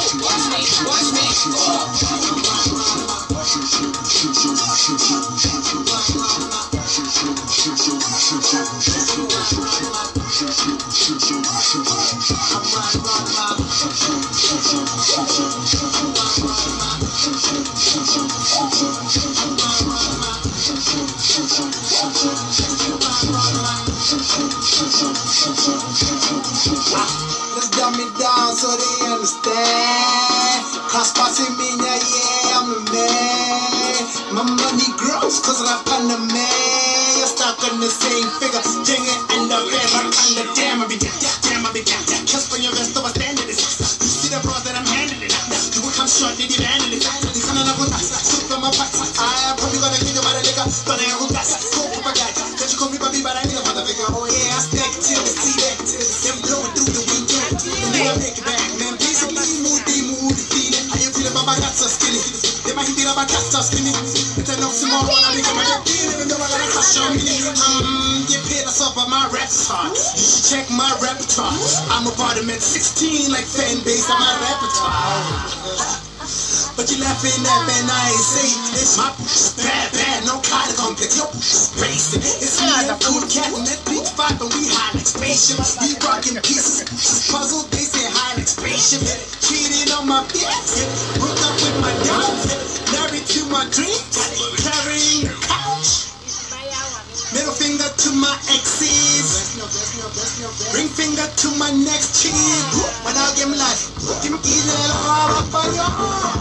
Let's dumb it down so they understand. Cause passing me, yeah, I'm a man. My money grows cause I'm on the man. You're stuck on the same figure. Jingle and the red, but on the damn, I be damn. Just for your rest of us standing this. You see the bros that I'm handling. You will come short, they handle it. This is another one. Super my packs. I probably gonna get you by the liquor. But I don't got go for my guy. Don't you call me baby, but I need a motherfucker. Oh yeah, I stack till the see that. Them blowing through the weekend. And then I make it back, man. Basically, moody, feeling. How you feeling about my guts are skinny? They might hit about cats are skinny. It's an oxymoron. I make my big deal. Even though I got a crush on me. Get paid us off of my repertoire. You should check my repertoire. I'm a bottom at 16, like fan base on my repertoire. But you laughing at me, I ain't say it's my bad, no kind of complex, yo, racing. It's me and Cool Cat and that beach vibe, and we high like spaceship. We rockin' pieces, puzzle, they say high like spaceship. Cheating on my bitch, hooked up with my dogs, married to my dreams, carrying the couch. Middle finger to my exes, ring finger to my next chick. When I give me life, give me easy and all up on your